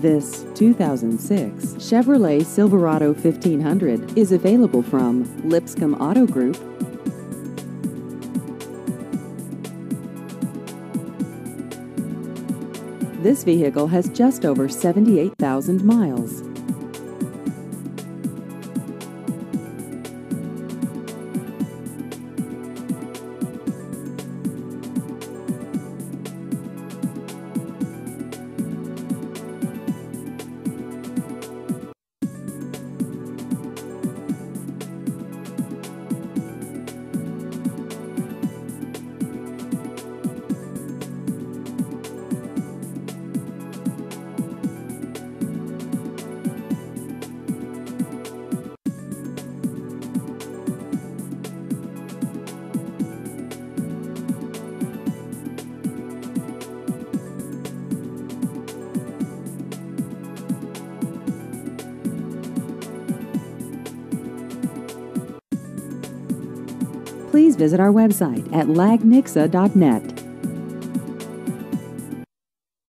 This 2006 Chevrolet Silverado 1500 is available from Lipscomb Auto Group. This vehicle has just over 78,000 miles. Please visit our website at lagnixa.net.